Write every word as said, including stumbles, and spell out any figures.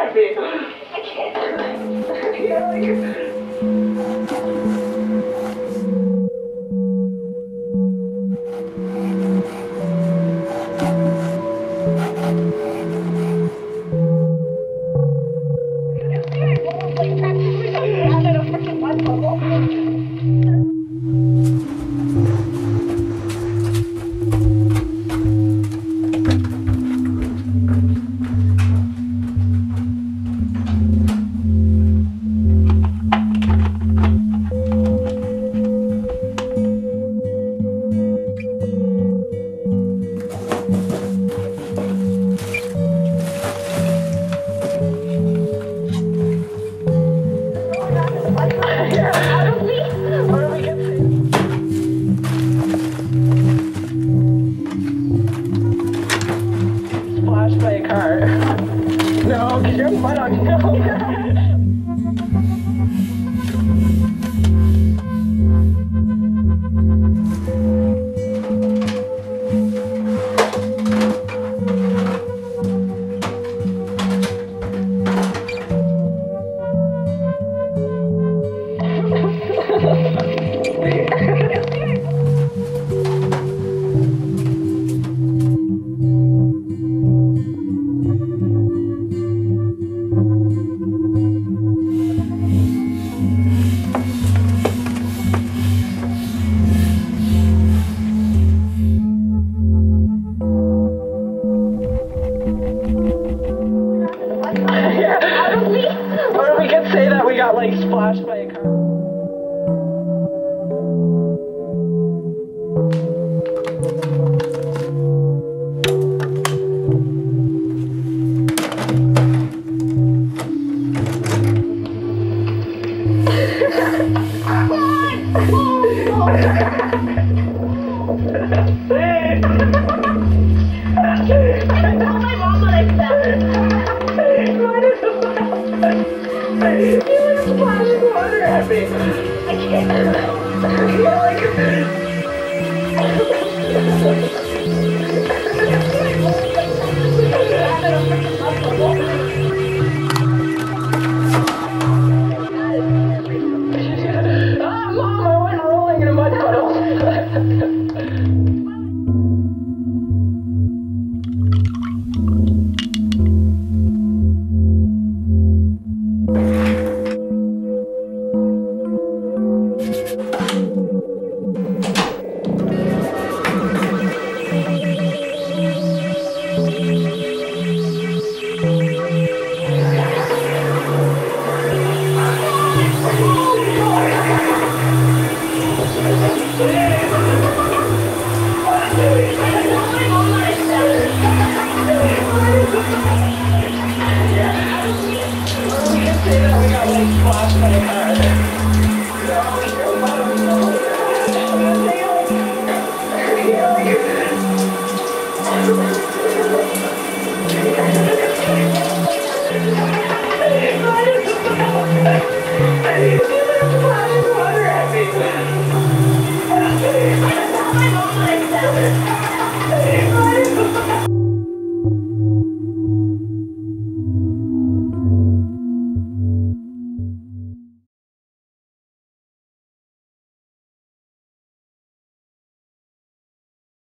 happy. I can't. Yeah, like... No, because you're fun on no. Or we could say that we got like splashed by a car. I told my mom what I said. You like splashing water at me. I can't. You're like... Ah, Mom, I went rolling in a mud puddle.